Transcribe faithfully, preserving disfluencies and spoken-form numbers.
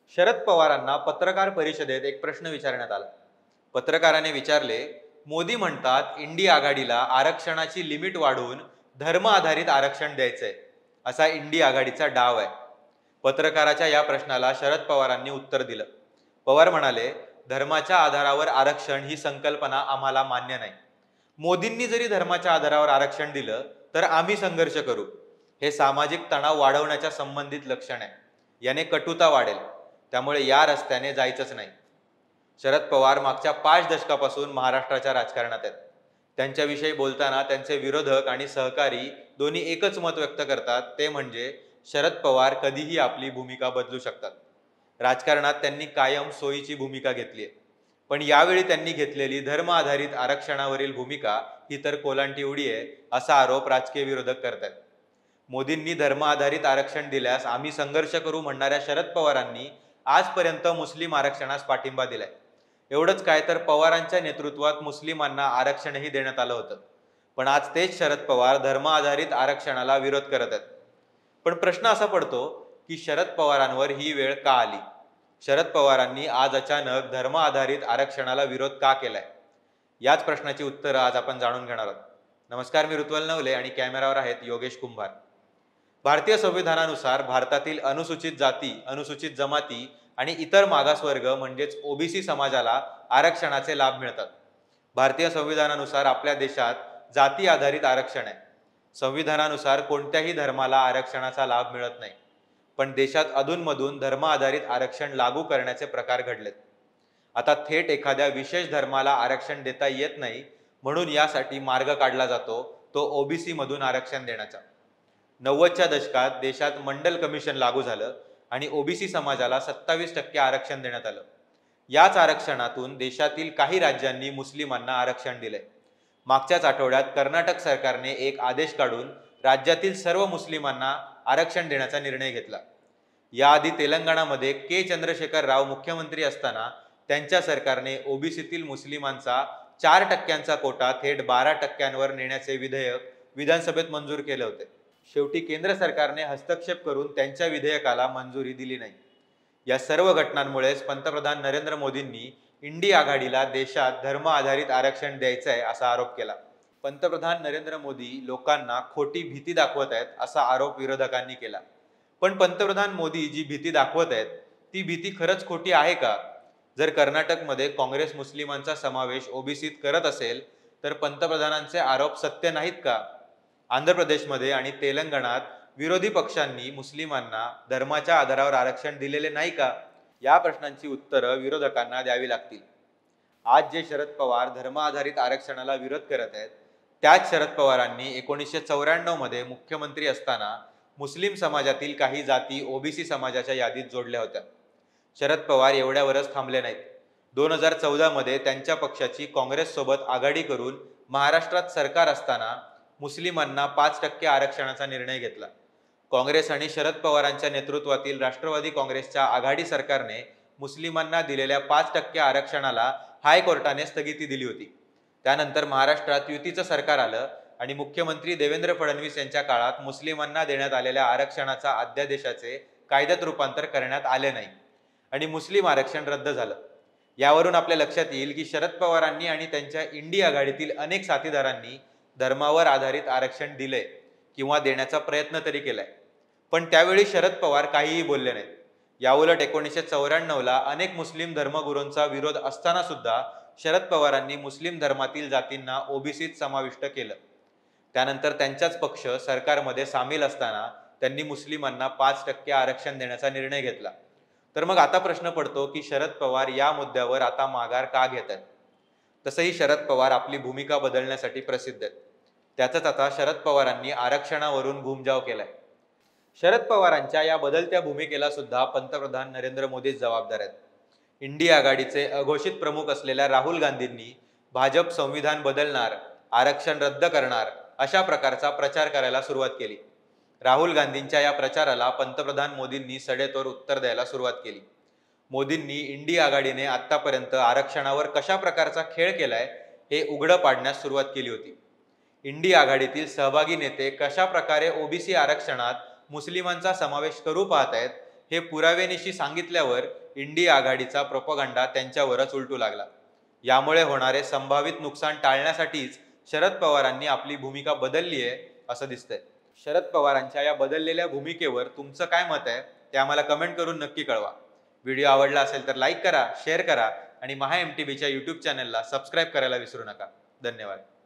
शरद पवारांना पत्रकार परिषदेत एक प्रश्न विचारण्यात आला. पत्रकाराने विचारले, मोदी म्हणतात इंडी आघाडीला आरक्षणाची लिमिट वाढवून धर्म आधारित आरक्षण द्यायचंय, असा इंडी आघाडीचा डाव आहे. पत्रकाराच्या या प्रश्नाला शरद पवारांनी उत्तर दिलं. पवार म्हणाले, धर्माच्या आधारावर आरक्षण ही संकल्पना आम्हाला मान्य नाही. मोदींनी जरी धर्माच्या आधारावर आरक्षण दिलं तर आम्ही संघर्ष करू. हे सामाजिक तणाव वाढवण्याच्या संबंधित लक्षण आहे. याने कटुता वाढेल. त्यामुळे या रस्त्याने जायचंच नाही. शरद पवार मागच्या पाच दशकापासून महाराष्ट्राच्या राजकारणात आहेत. त्यांच्याविषयी बोलताना त्यांचे विरोधक आणि सहकारी दोन्ही एकच मत व्यक्त करतात, ते म्हणजे शरद पवार कधीही आपली भूमिका बदलू शकतात. राजकारणात त्यांनी कायम सोयीची भूमिका घेतली आहे. पण यावेळी त्यांनी घेतलेली धर्म आधारित आरक्षणावरील भूमिका ही तर कोलांटी उडी आहे, असा आरोप राजकीय विरोधक करतात. मोदींनी धर्म आधारित आरक्षण दिल्यास आम्ही संघर्ष करू म्हणणाऱ्या शरद पवारांनी आजपर्यंत मुस्लिम आरक्षणास पाठिंबा दिलाय. एवढंच काय तर पवारांच्या नेतृत्वात मुस्लिमांना आरक्षणही देण्यात आलं होतं. पण आज तेच शरद पवार धर्म आधारित आरक्षणाला विरोध करत आहेत. पण प्रश्न असा पडतो की शरद पवारांवर ही वेळ का आली? शरद पवारांनी आज अचानक धर्म आधारित आरक्षणाला विरोध का केलाय? याच प्रश्नाची उत्तरं आज आपण जाणून घेणार आहोत. नमस्कार, मी ऋत्वल नवले आणि कॅमेरावर आहेत योगेश कुंभार. भारतीय संविधानानुसार भारतातील अनुसूचित जाती, अनुसूचित जमाती आणि इतर मागासवर्ग म्हणजेच ओबीसी समाजाला आरक्षणाचे लाभ मिळतात. भारतीय संविधानानुसार आपल्या देशात जाती आधारित आरक्षण आहे. संविधानानुसार कोणत्याही धर्माला आरक्षणाचा लाभ मिळत नाही. पण देशात अधूनमधून धर्म आधारित आरक्षण लागू करण्याचे प्रकार घडलेत. आता थेट एखाद्या विशेष धर्माला आरक्षण देता येत नाही, म्हणून यासाठी मार्ग काढला जातो तो ओबीसी मधून आरक्षण देण्याचा. नव्वदच्या दशकात देशात मंडल कमिशन लागू झालं आणि ओबीसी समाजाला सत्तावीस टक्के आरक्षण देण्यात आलं. याच आरक्षणातून देशातील काही राज्यांनी मुस्लिमांना आरक्षण दिले. मागच्याच आठवड्यात कर्नाटक सरकारने एक आदेश काढून राज्यातील सर्व मुस्लिमांना आरक्षण देण्याचा निर्णय घेतला. याआधी तेलंगणामध्ये के चंद्रशेखर राव मुख्यमंत्री असताना त्यांच्या सरकारने ओबीसीतील मुस्लिमांचा चार टक्क्यांचा कोटा थेट बारा टक्क्यांवर नेण्याचे विधेयक विधानसभेत मंजूर केले होते. शेवटी केंद्र सरकारने हस्तक्षेप करून त्यांच्या विधेयकाला मंजुरी दिली नाही. या सर्व घटनांमुळेच पंतप्रधान नरेंद्र मोदींनी इंडी आघाडीला देशात धर्म आधारित आरक्षण द्यायचं आहे असा आरोप केला. पंतप्रधान नरेंद्र मोदी लोकांना खोटी भीती दाखवत आहेत असा आरोप विरोधकांनी केला. पण पंतप्रधान मोदी जी भीती दाखवत आहेत ती भीती खरंच खोटी आहे का? जर कर्नाटकमध्ये काँग्रेस मुस्लिमांचा समावेश ओबीसीत करत असेल तर पंतप्रधानांचे आरोप सत्य नाहीत का? आंध्र प्रदेशमध्ये आणि तेलंगणात विरोधी पक्षांनी मुस्लिमांना धर्माच्या आधारावर आरक्षण दिलेले नाही का? या प्रश्नांची उत्तरं विरोधकांना द्यावी लागतील. आज जे शरद पवार धर्म आधारित आरक्षणाला विरोध करत आहेत त्याच शरद पवारांनी एकोणीसशे चौऱ्याण्णव मध्ये मुख्यमंत्री असताना मुस्लिम समाजातील काही जाती ओबीसी समाजाच्या यादीत जोडल्या होत्या. शरद पवार एवढ्यावरच थांबले नाहीत. दोन हजार चौदा मध्ये त्यांच्या पक्षाची काँग्रेस सोबत आघाडी करून महाराष्ट्रात सरकार असताना मुस्लिमांना पाच टक्के आरक्षणाचा निर्णय घेतला. काँग्रेस आणि शरद पवारांच्या नेतृत्वातील राष्ट्रवादी काँग्रेसच्या आघाडी सरकारने मुस्लिमांना दिलेल्या पाच टक्के आरक्षणाला हायकोर्टाने स्थगिती दिली होती. त्यानंतर महाराष्ट्रात युतीचं सरकार आलं आणि मुख्यमंत्री देवेंद्र फडणवीस यांच्या काळात मुस्लिमांना देण्यात आलेल्या आरक्षणाचा अध्यादेशाचे कायद्यात रूपांतर करण्यात आले नाही आणि मुस्लिम आरक्षण रद्द झालं. यावरून आपल्या लक्षात येईल की शरद पवारांनी आणि त्यांच्या इंडी आघाडीतील अनेक साथीदारांनी धर्मावर आधारित आरक्षण दिले किंवा देण्याचा प्रयत्न तरी केलाय. पण त्यावेळी शरद पवार काहीही बोलले नाहीत. याउलट एकोणीसशे चौऱ्याण्णव ला अनेक मुस्लिम धर्मगुरूंचा विरोध असताना सुद्धा शरद पवारांनी मुस्लिम धर्मातील जातींना ओबीसीत समाविष्ट केलं. त्यानंतर त्यांचाच पक्ष सरकारमध्ये सामील असताना त्यांनी मुस्लिमांना पाच टक्के आरक्षण देण्याचा निर्णय घेतला. तर मग आता प्रश्न पडतो की शरद पवार या मुद्द्यावर आता माघार का घेत आहेत? तसंही शरद पवार आपली भूमिका बदलण्यासाठी प्रसिद्ध आहेत. त्यातच आता शरद पवारांनी आरक्षणावरून घुमजाव केलाय. शरद पवारांच्या या बदलत्या भूमिकेला सुद्धा पंतप्रधान नरेंद्र मोदीच जबाबदार आहेत. इंडी आघाडीचे अघोषित प्रमुख असलेल्या राहुल गांधींनी भाजप संविधान बदलणार, आरक्षण रद्द करणार अशा प्रकारचा प्रचार करायला सुरुवात केली. राहुल गांधींच्या या प्रचाराला पंतप्रधान मोदींनी सडेतोड उत्तर द्यायला सुरुवात केली. मोदींनी इंडी आघाडीने आतापर्यंत आरक्षणावर कशा प्रकारचा खेळ केलाय हे उघडं पाडण्यास सुरुवात केली होती. इंडी आघाडीतील सहभागी नेते कशा प्रकारे ओबीसी आरक्षणात मुस्लिमांचा समावेश करू पाहत आहेत हे पुराव्यानिशी सांगितल्यावर इंडी आघाडीचा प्रोपगंडा त्यांच्यावरच उलटू लागला. यामुळे होणारे संभावित नुकसान टाळण्यासाठीच शरद पवारांनी आपली भूमिका बदलली आहे असं दिसतंय. शरद पवारांच्या या बदललेल्या भूमिकेवर तुमचं काय मत आहे ते आम्हाला कमेंट करून नक्की कळवा. व्हिडिओ आवडला असेल तर लाईक करा, शेअर करा आणि महा एम टी बीच्या यूट्यूब चॅनलला सबस्क्राईब करायला विसरू नका. धन्यवाद.